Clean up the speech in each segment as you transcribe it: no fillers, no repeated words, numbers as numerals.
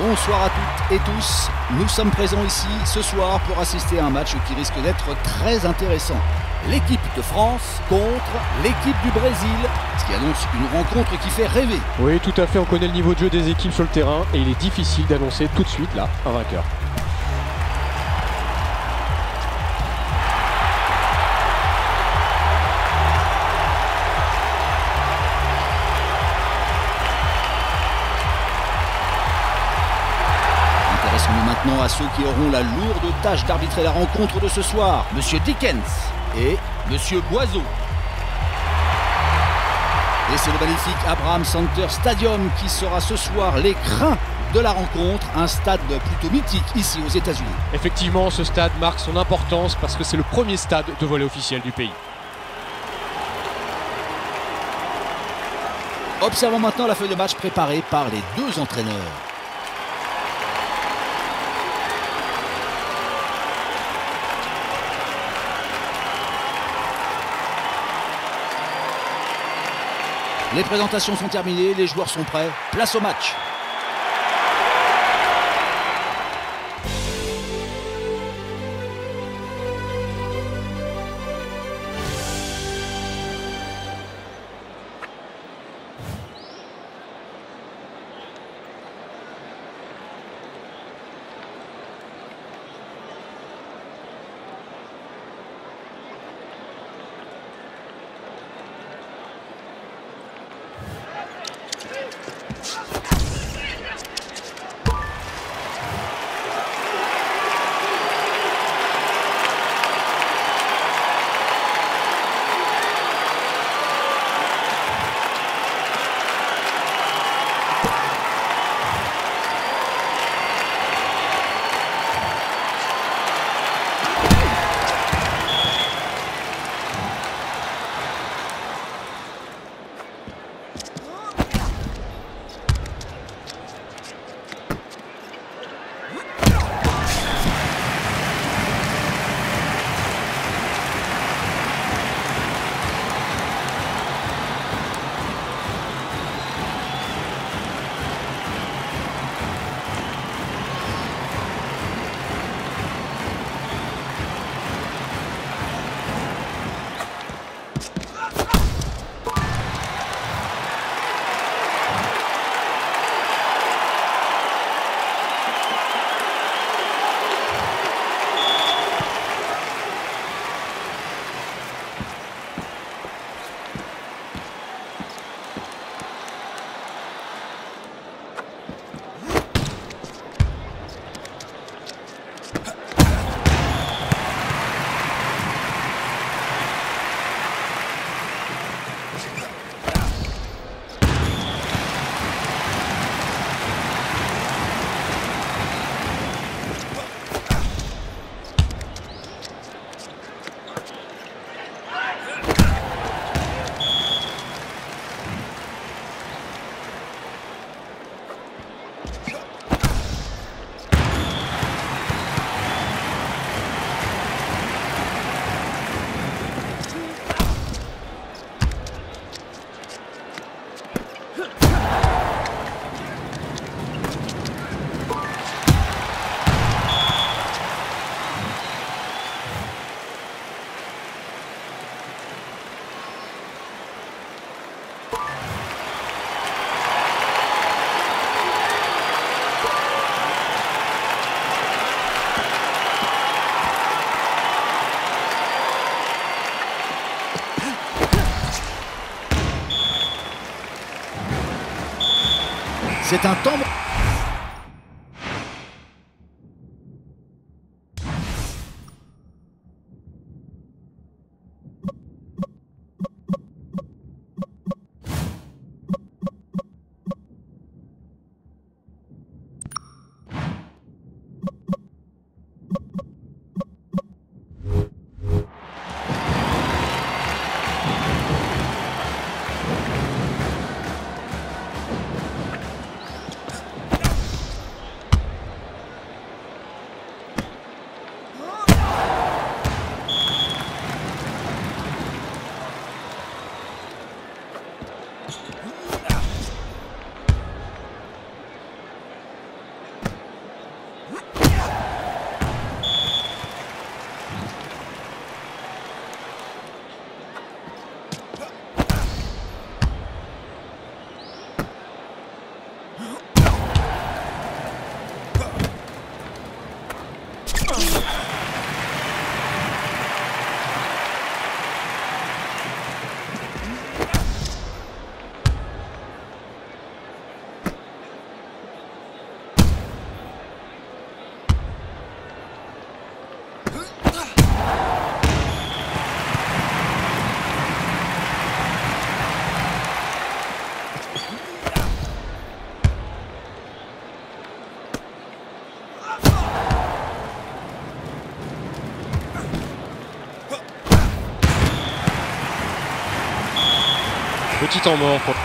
Bonsoir à toutes et tous. Nous sommes présents ici ce soir pour assister à un match qui risque d'être très intéressant. L'équipe de France contre l'équipe du Brésil, ce qui annonce une rencontre qui fait rêver. Oui, tout à fait, on connaît le niveau de jeu des équipes sur le terrain et il est difficile d'annoncer tout de suite là un vainqueur. Intéressons-nous maintenant à ceux qui auront la lourde tâche d'arbitrer la rencontre de ce soir. Monsieur Dickens et Monsieur Boiseau. Et c'est le magnifique Abraham Center Stadium qui sera ce soir l'écrin de la rencontre, un stade plutôt mythique ici aux États-Unis. Effectivement, ce stade marque son importance parce que c'est le premier stade de volley officiel du pays. Observons maintenant la feuille de match préparée par les deux entraîneurs. Les présentations sont terminées, les joueurs sont prêts. Place au match. C'est un temps... Petit temps mort pour...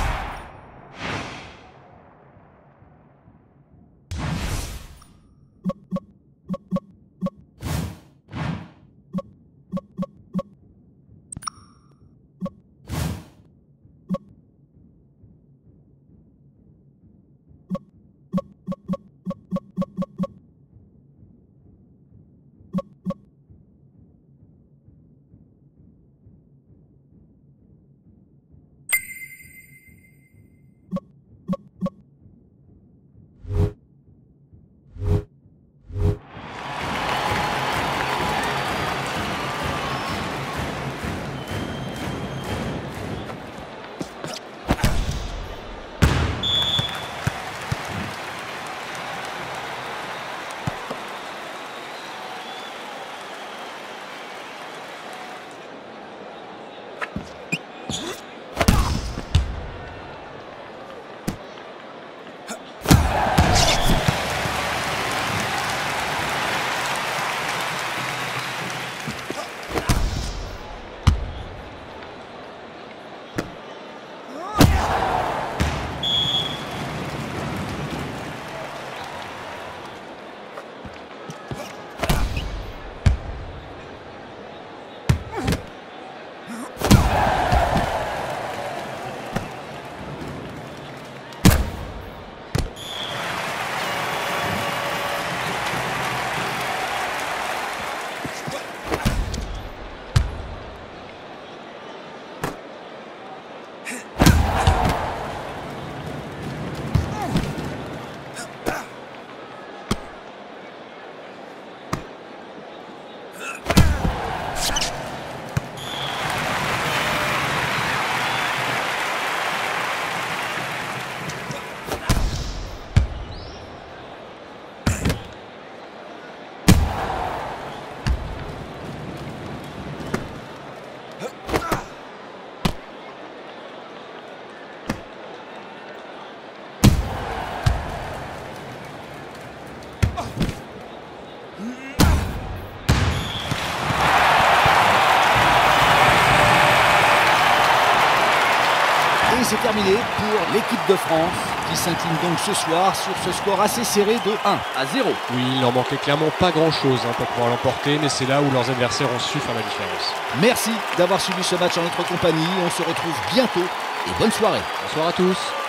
Et c'est terminé pour l'équipe de France qui s'incline donc ce soir sur ce score assez serré de 1-0. Oui, il leur manquait clairement pas grand-chose pour pouvoir l'emporter, mais c'est là où leurs adversaires ont su faire la différence. Merci d'avoir suivi ce match en notre compagnie. On se retrouve bientôt et bonne soirée. Bonsoir à tous.